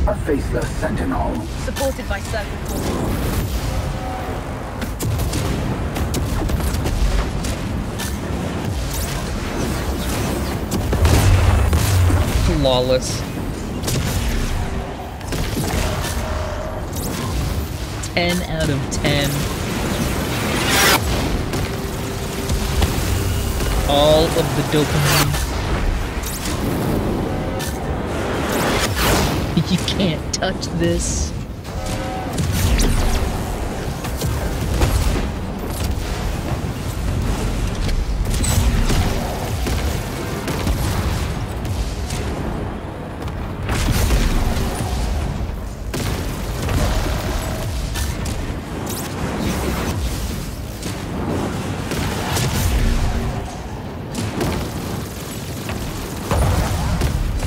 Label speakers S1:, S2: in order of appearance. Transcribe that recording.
S1: A faceless sentinel.
S2: Supported by circuit forces.
S3: Flawless. 10 out of 10. All of the dopamine. You can't touch this.